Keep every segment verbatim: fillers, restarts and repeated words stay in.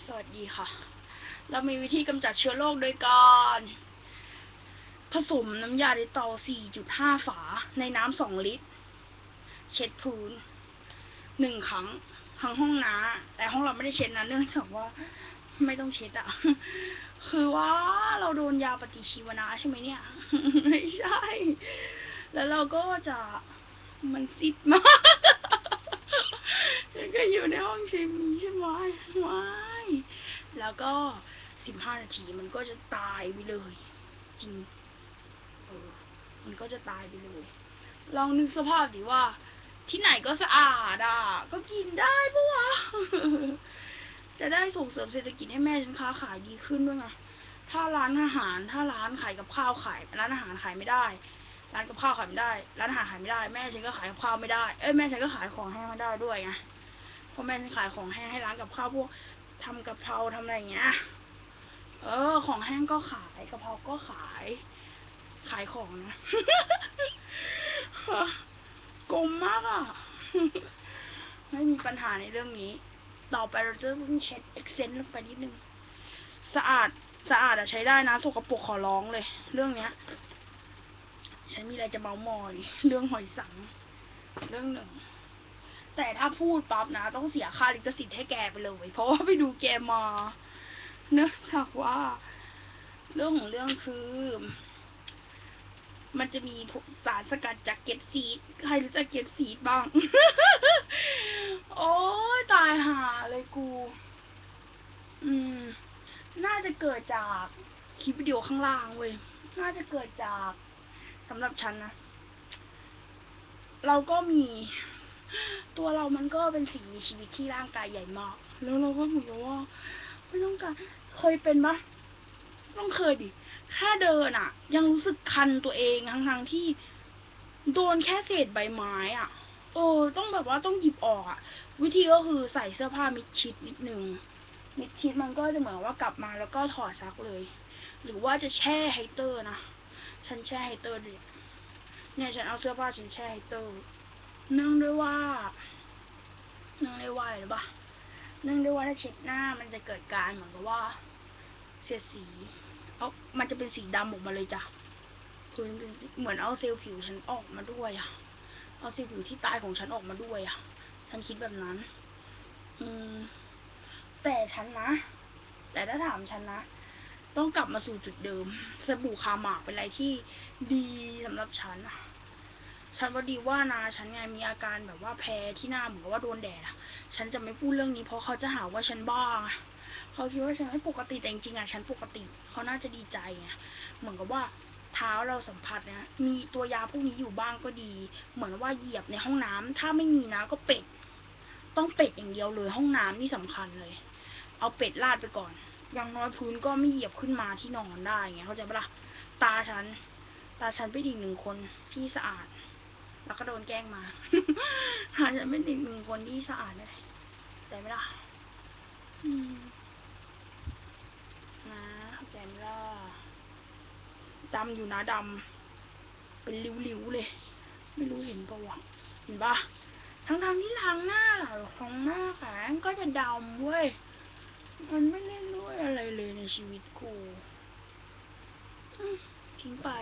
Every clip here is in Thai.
วัสดีค่ะเรามีวิธีกำจัดเชื้อโรคโดยการผสมน้ำยาดิตอล สี่จุดห้า ฝาในน้ำสองลิตรเช็ดพื้นหนึ่งครั้งทั้งห้องน้ำแต่ห้องเราไม่ได้เช็ดนะเนื่องจากว่าไม่ต้องเช็ดอะคือว่าเราโดนยาปฏิชีวนะใช่ไหมเนี่ยไม่ใช่แล้วเราก็จะมันซิดมากก็อยู่ในห้องเคมีใช่ไหมไม่แล้วก็สิบห้านาทีมันก็จะตายไปเลยจริงเออมันก็จะตายไปเลยลองนึกสภาพดิว่าที่ไหนก็สะอาดอ่ะก็กินได้ปะวะจะได้ส่งเสริมเศรษฐกิจให้แม่ฉันค้าขายดีขึ้นด้วยไงถ้าร้านอาหารถ้าร้านขายกับข้าวขายร้านอาหารขายไม่ได้ร้านกับข้าวขายไม่ได้ร้านอาหารขายไม่ได้แม่ฉันก็ขายกับข้าวไม่ได้เอ้ยแม่ฉันก็ขายของแห้งไม่ได้ด้วยไงเพราะแม่ฉันขายของแห้งให้ร้านกับข้าวพวกทำกะเพราทำอะไรอย่างเงี้ยเออของแห้งก็ขายกะเพราก็ขายขายของนะกลมมากอ่ะไม่มีปัญหาในเรื่องนี้ต่อไปเราจะต้องเช็ดเอ็กเซนต์ลงไปนิดนึงสะอาดสะอาดอะใช้ได้นะสกปรกขอร้องเลยเรื่องเนี้ยฉันมีอะไรจะเมาท์มอยเรื่องหอยสังเรื่องหนึ่งแต่ถ้าพูดปั๊บนะต้องเสียค่าลิขสิทธิ์ให้แกไปเลยเพราะว่าไปดูแกมาเนื่องจากว่าเรื่องของเรื่องคือมันจะมีสารสกัดจากเก็บซีดใครรู้จักเก็บซีดบ้าง โอ้ยตายห่าเลยกูอืมน่าจะเกิดจากคลิปวิดีโอข้างล่างเว้ยน่าจะเกิดจากสำหรับฉันนะเราก็มีตัวเรามันก็เป็นสิ่งมีชีวิตที่ร่างกายใหญ่มากแล้วเราก็เหมือนกับว่าไม่ต้องการเคยเป็นปะต้องเคยดิแค่เดินอ่ะยังรู้สึกคันตัวเองทั้งๆที่โดนแค่เศษใบไม้อ่ะเออต้องแบบว่าต้องหยิบออกอ่ะวิธีก็คือใส่เสื้อผ้ามิดชิดนิดนึงมิดชิดมันก็จะเหมือนว่ากลับมาแล้วก็ถอดซักเลยหรือว่าจะแช่ไฮเตอร์นะฉันแช่ไฮเตอร์ดิเนี่ยฉันเอาเสื้อผ้าฉันแช่ไฮเตอร์เนื่องด้วยว่าเนื่องด้วยว่าอะไรหรือปะเนื่องด้วยว่าถ้าเช็ดหน้ามันจะเกิดการเหมือนกับว่าเสียดสีเอามันจะเป็นสีดำออกมาเลยจ้ะพื้นเป็นเหมือนเอาเซลล์ผิวฉันออกมาด้วยอ่ะเอาเซลล์ผิวที่ตายของฉันออกมาด้วยอ่ะฉันคิดแบบนั้นอืมแต่ฉันนะแต่ถ้าถามฉันนะต้องกลับมาสู่จุดเดิมสบู่คาหมากเป็นอะไรที่ดีสำหรับฉันอะฉันว่าดีว่านะฉันไงมีอาการแบบว่าแพ้ที่หน้าเหมือนกับว่าโดนแดดอะฉันจะไม่พูดเรื่องนี้เพราะเขาจะหาว่าฉันบ้าเขาคิดว่าฉันไม่ปกติแต่จริงๆอะฉันปกติเขาน่าจะดีใจไงเหมือนกับว่าเท้าเราสัมผัสนะมีตัวยาพวกนี้อยู่บ้างก็ดีเหมือนว่าเหยียบในห้องน้ำถ้าไม่มีนะก็เป็ดต้องเป็ดอย่างเดียวเลยห้องน้ำนี่สำคัญเลยเอาเป็ดลาดไปก่อนอย่างน้อยพื้นก็ไม่เหยียบขึ้นมาที่นอนได้ไงเข้าใจปะล่ะตาฉันตาฉันเป็นอีกหนึ่งคนที่สะอาดแล้วก็โดนแกล้งมาตาฉันเป็นอีกหนึ่งคนที่สะอาดเลยเข้าใจไหมล่ะอืมนะเข้าใจไหมล่ะดำอยู่นะดำเป็นริ้วๆเลยไม่รู้เห็นปะวะเห็นปะทั้งทางที่ล้างหน้าหรือของหน้าแขนก็จะดำเว้ยมันไม่เล่นด้วยอะไรเลยในชีวิตกูทิ้งไป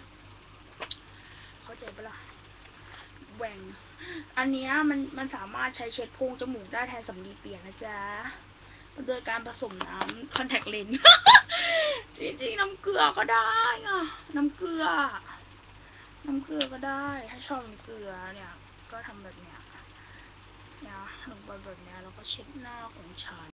เข้าใจปะล่ะแหว่งอันนี้มันมันสามารถใช้เช็ดโพรงจมูกได้แทนสำลีเปียกนะจ๊ะโดยการผสมน้ำคอนแทคเลนส์จริงๆน้ำเกลือก็ได้อะน้ำเกลือน้ำเกลือก็ได้ถ้าชอบน้ำเกลือเนี่ยก็ทำแบบเนี้ยนะลงไปแบบเนี้ยแล้วก็เช็ดหน้าของฉัน